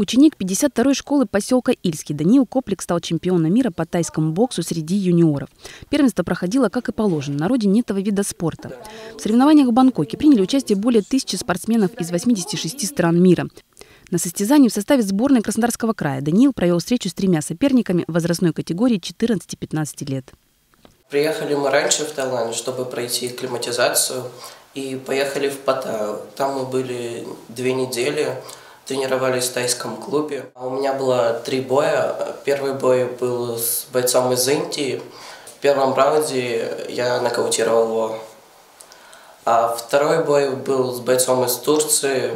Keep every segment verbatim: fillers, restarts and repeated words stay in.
Ученик пятьдесят второй школы поселка Ильский Даниил Коплик стал чемпионом мира по тайскому боксу среди юниоров. Первенство проходило, как и положено, на родине этого вида спорта. В соревнованиях в Бангкоке приняли участие более тысячи спортсменов из восьмидесяти шести стран мира. На состязании в составе сборной Краснодарского края Даниил провел встречу с тремя соперниками в возрастной категории четырнадцати-пятнадцати лет. Приехали мы раньше в Таиланд, чтобы пройти акклиматизацию, и поехали в Паттайю. Там мы были две недели. Тренировались в тайском клубе. У меня было три боя. Первый бой был с бойцом из Индии. В первом раунде я нокаутировал его. А второй бой был с бойцом из Турции.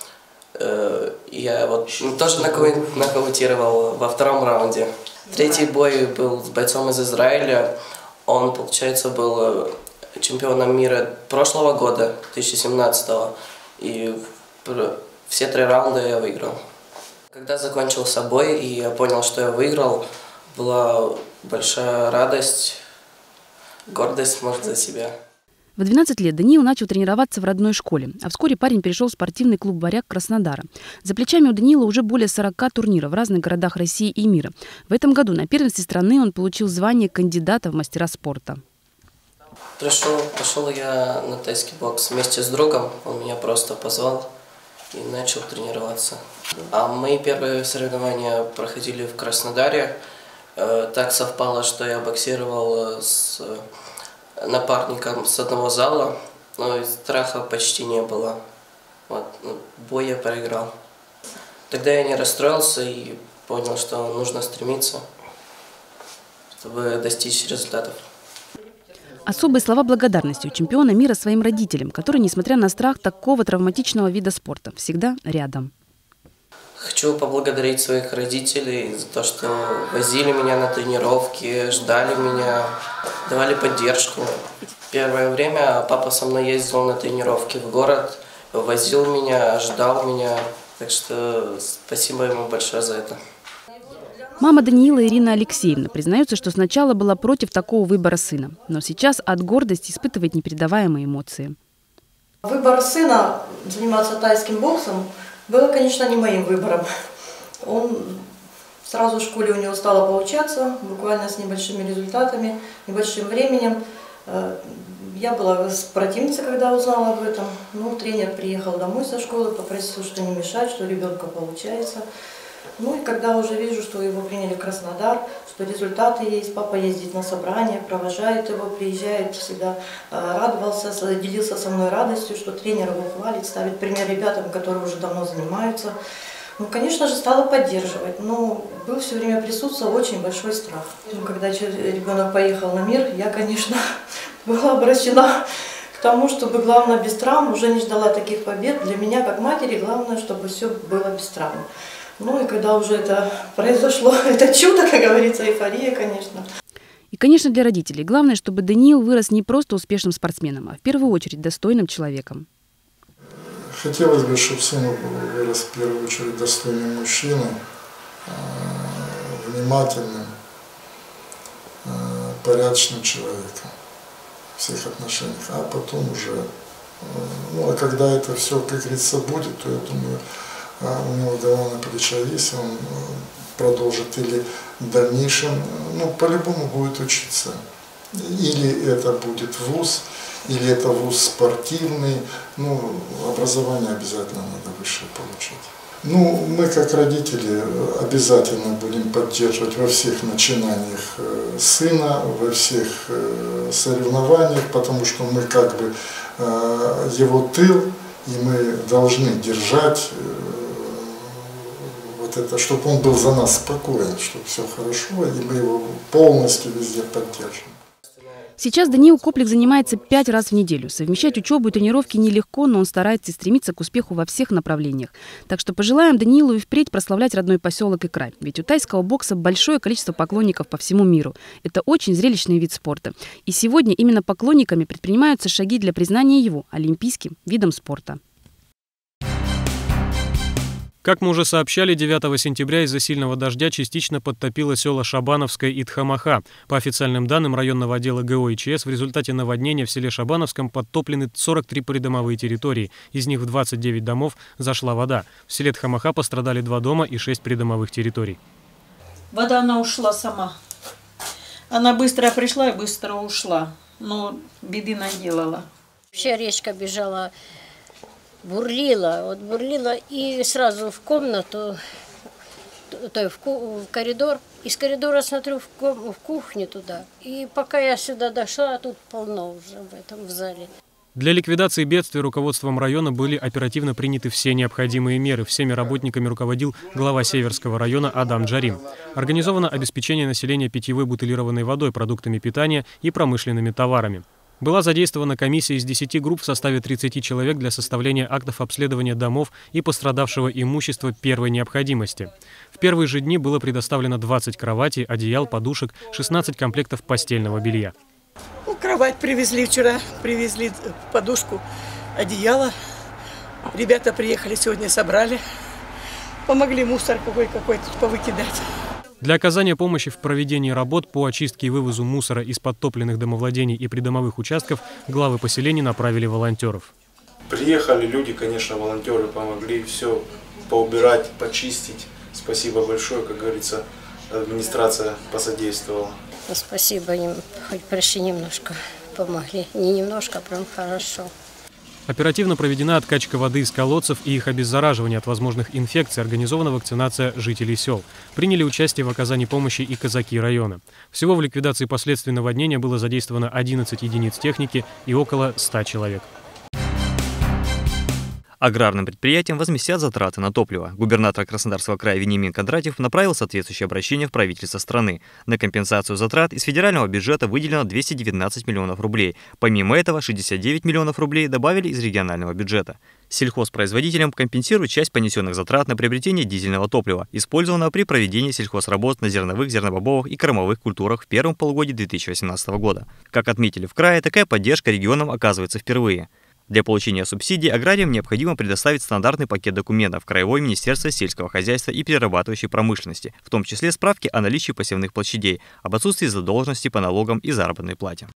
Я вот тоже нокаутировал во втором раунде. Третий бой был с бойцом из Израиля. Он, получается, был чемпионом мира прошлого года, две тысячи семнадцатого. И все три раунда я выиграл. Когда закончился бой и я понял, что я выиграл, была большая радость, гордость, может, за себя. В двенадцать лет Даниил начал тренироваться в родной школе, а вскоре парень перешел в спортивный клуб «Варяг» Краснодара. За плечами у Даниила уже более сорока турниров в разных городах России и мира. В этом году на первенстве страны он получил звание кандидата в мастера спорта. Пришел, пошел я на тайский бокс вместе с другом, он меня просто позвал и начал тренироваться. А мои первые соревнования проходили в Краснодаре. Так совпало, что я боксировал с напарником с одного зала, но и страха почти не было. Вот, бой я проиграл. Тогда я не расстроился и понял, что нужно стремиться, чтобы достичь результатов. Особые слова благодарности у чемпиона мира своим родителям, которые, несмотря на страх такого травматичного вида спорта, всегда рядом. Хочу поблагодарить своих родителей за то, что возили меня на тренировки, ждали меня, давали поддержку. Первое время папа со мной ездил на тренировки в город, возил меня, ждал меня, так что спасибо ему большое за это. Мама Даниила Ирина Алексеевна признается, что сначала была против такого выбора сына, но сейчас от гордости испытывает непередаваемые эмоции. Выбор сына заниматься тайским боксом было, конечно, не моим выбором. Он сразу в школе у него стало получаться, буквально с небольшими результатами, небольшим временем. Я была противницей, когда узнала об этом. Ну, тренер приехал домой со школы, попросил, что не мешать, что у ребенка получается. Ну и когда уже вижу, что его приняли в Краснодар, что результаты есть, папа ездит на собрания, провожает его, приезжает, всегда радовался, делился со мной радостью, что тренер его хвалит, ставит пример ребятам, которые уже давно занимаются. Ну, конечно же, стала поддерживать, но был все время присутствовал очень большой страх. Ну, когда ребенок поехал на мир, я, конечно, была обращена к тому, чтобы, главное, без травм, уже не ждала таких побед. Для меня, как матери, главное, чтобы все было без травм. Ну и когда уже это произошло, это чудо, как говорится, эйфория, конечно. И, конечно, для родителей главное, чтобы Даниил вырос не просто успешным спортсменом, а в первую очередь достойным человеком. Хотелось бы, чтобы сын вырос в первую очередь достойным мужчиной, внимательным, порядочным человеком в всех отношениях. А потом уже, ну а когда это все, как говорится, будет, то я думаю, у него голова на плечах есть, он продолжит или в дальнейшем, ну, по-любому будет учиться. Или это будет вуз, или это вуз спортивный, ну, образование обязательно надо высшее получить. Ну, мы как родители обязательно будем поддерживать во всех начинаниях сына, во всех соревнованиях, потому что мы как бы его тыл, и мы должны держать вот это, чтобы он был за нас спокоен, чтобы все хорошо, и мы его полностью везде поддержим. Сейчас Даниил Коплик занимается пять раз в неделю. Совмещать учебу и тренировки нелегко, но он старается и стремится к успеху во всех направлениях. Так что пожелаем Даниилу и впредь прославлять родной поселок и край. Ведь у тайского бокса большое количество поклонников по всему миру. Это очень зрелищный вид спорта. И сегодня именно поклонниками предпринимаются шаги для признания его олимпийским видом спорта. Как мы уже сообщали, девятого сентября из-за сильного дождя частично подтопило села Шабановское и Тхамаха. По официальным данным районного отдела ГО и ЧС, в результате наводнения в селе Шабановском подтоплены сорок три придомовые территории. Из них в двадцать девять домов зашла вода. В селе Тхамаха пострадали два дома и шесть придомовых территорий. Вода, она ушла сама. Она быстро пришла и быстро ушла. Но беды наделала. Вообще речка бежала, бурлила, вот бурлила, и сразу в комнату, то в, ку в коридор. Из коридора смотрю в, в кухню туда. И пока я сюда дошла, тут полно уже в этом в зале. Для ликвидации бедствия руководством района были оперативно приняты все необходимые меры. Всеми работниками руководил глава Северского района Адам Джарим. Организовано обеспечение населения питьевой бутылированной водой, продуктами питания и промышленными товарами. Была задействована комиссия из десяти групп в составе тридцати человек для составления актов обследования домов и пострадавшего имущества первой необходимости. В первые же дни было предоставлено двадцать кроватей, одеял, подушек, шестнадцать комплектов постельного белья. Ну, кровать привезли вчера, привезли подушку, одеяло. Ребята приехали сегодня, собрали. Помогли мусор какой-какой тут повыкидать. Для оказания помощи в проведении работ по очистке и вывозу мусора из подтопленных домовладений и придомовых участков главы поселений направили волонтеров. Приехали люди, конечно, волонтеры помогли все поубирать, почистить. Спасибо большое, как говорится, администрация посодействовала. Спасибо им, хоть почти немножко помогли. Не немножко, а прям хорошо. Оперативно проведена откачка воды из колодцев и их обеззараживание от возможных инфекций, организована вакцинация жителей сел. Приняли участие в оказании помощи и казаки района. Всего в ликвидации последствий наводнения было задействовано одиннадцать единиц техники и около ста человек. Аграрным предприятиям возместят затраты на топливо. Губернатор Краснодарского края Вениамин Кондратьев направил соответствующее обращение в правительство страны. На компенсацию затрат из федерального бюджета выделено двести девятнадцать миллионов рублей. Помимо этого, шестьдесят девять миллионов рублей добавили из регионального бюджета. Сельхозпроизводителям компенсируют часть понесенных затрат на приобретение дизельного топлива, использованного при проведении сельхозработ на зерновых, зернобобовых и кормовых культурах в первом полугодии две тысячи восемнадцатого года. Как отметили в крае, такая поддержка регионам оказывается впервые. Для получения субсидий аграриям необходимо предоставить стандартный пакет документов Краевое министерство сельского хозяйства и перерабатывающей промышленности, в том числе справки о наличии посевных площадей, об отсутствии задолженности по налогам и заработной плате.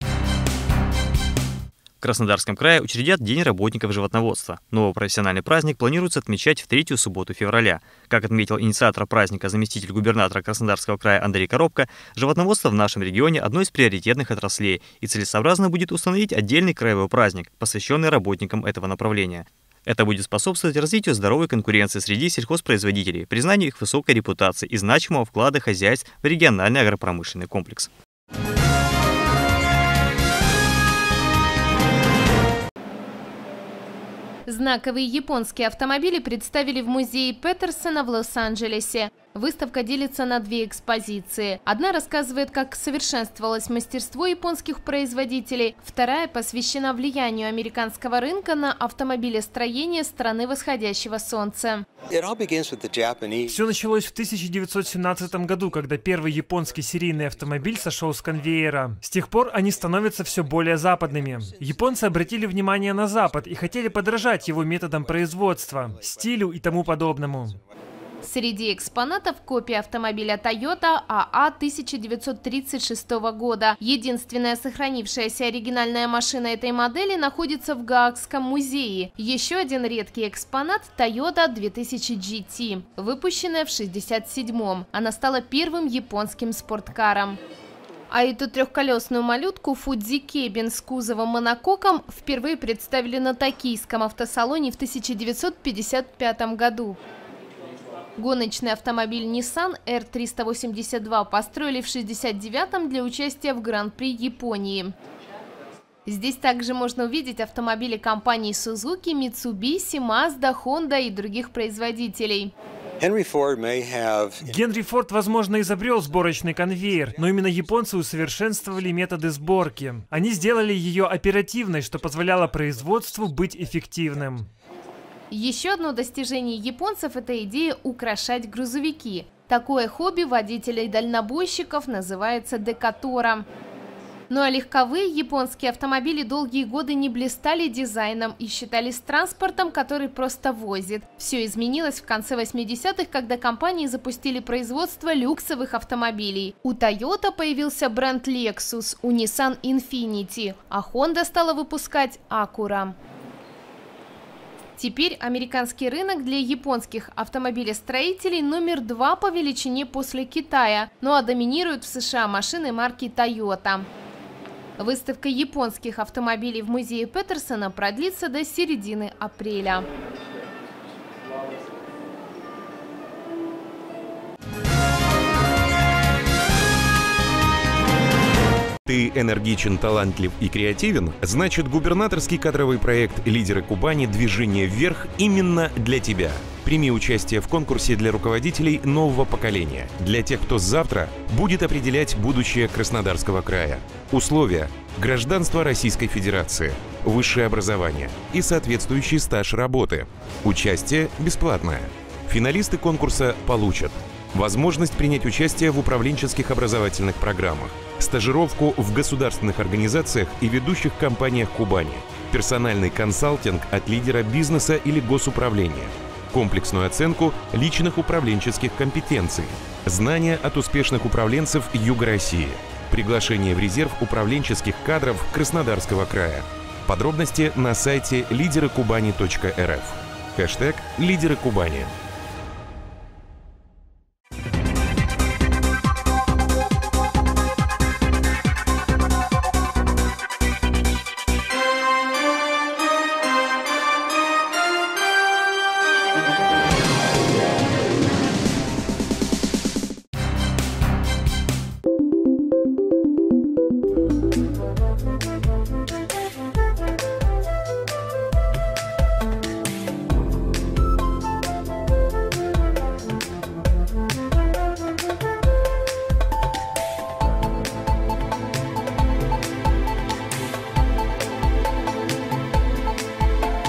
В Краснодарском крае учредят День работников животноводства. Новый профессиональный праздник планируется отмечать в третью субботу февраля. Как отметил инициатор праздника заместитель губернатора Краснодарского края Андрей Коробко, животноводство в нашем регионе одно из приоритетных отраслей, и целесообразно будет установить отдельный краевой праздник, посвященный работникам этого направления. Это будет способствовать развитию здоровой конкуренции среди сельхозпроизводителей, признанию их высокой репутации и значимого вклада хозяйств в региональный агропромышленный комплекс. Знаковые японские автомобили представили в музее Петерсона в Лос-Анджелесе. Выставка делится на две экспозиции. Одна рассказывает, как совершенствовалось мастерство японских производителей. Вторая посвящена влиянию американского рынка на автомобилестроение страны восходящего солнца. Все началось в тысяча девятьсот семнадцатом году, когда первый японский серийный автомобиль сошел с конвейера. С тех пор они становятся все более западными. Японцы обратили внимание на Запад и хотели подражать его методам производства, стилю и тому подобному. Среди экспонатов копия автомобиля Toyota а а тысяча девятьсот тридцать шестого года. Единственная сохранившаяся оригинальная машина этой модели находится в Гаагском музее. Еще один редкий экспонат – Toyota две тысячи джи ти, выпущенная в шестьдесят седьмом. Она стала первым японским спорткаром. А эту трехколесную малютку Фудзи Кебин с кузовом монококом впервые представили на токийском автосалоне в тысяча девятьсот пятьдесят пятом году. Гоночный автомобиль Nissan эр триста восемьдесят два построили в шестьдесят девятом для участия в Гран-при Японии. Здесь также можно увидеть автомобили компаний Suzuki, Mitsubishi, Mazda, Honda и других производителей. Генри Форд, возможно, изобрел сборочный конвейер, но именно японцы усовершенствовали методы сборки. Они сделали ее оперативной, что позволяло производству быть эффективным. Еще одно достижение японцев – это идея украшать грузовики. Такое хобби водителей-дальнобойщиков называется декатора. Ну а легковые японские автомобили долгие годы не блистали дизайном и считались транспортом, который просто возит. Все изменилось в конце восьмидесятых, когда компании запустили производство люксовых автомобилей. У Toyota появился бренд Lexus, у Nissan Infiniti, а Honda стала выпускать Acura. Теперь американский рынок для японских автомобилестроителей номер два по величине после Китая, ну а доминируют в США машины марки Toyota. Выставка японских автомобилей в музее Петерсона продлится до середины апреля. Ты энергичен, талантлив и креативен? Значит, губернаторский кадровый проект «Лидеры Кубани. Движение вверх» именно для тебя. Прими участие в конкурсе для руководителей нового поколения, для тех, кто завтра будет определять будущее Краснодарского края. Условия: гражданство Российской Федерации, высшее образование и соответствующий стаж работы. Участие бесплатное. Финалисты конкурса получат возможность принять участие в управленческих образовательных программах, стажировку в государственных организациях и ведущих компаниях Кубани, персональный консалтинг от лидера бизнеса или госуправления, комплексную оценку личных управленческих компетенций, знания от успешных управленцев Юга России, приглашение в резерв управленческих кадров Краснодарского края. Подробности на сайте лидеры кубани точка эр эф. Хэштег «Лидеры Кубани».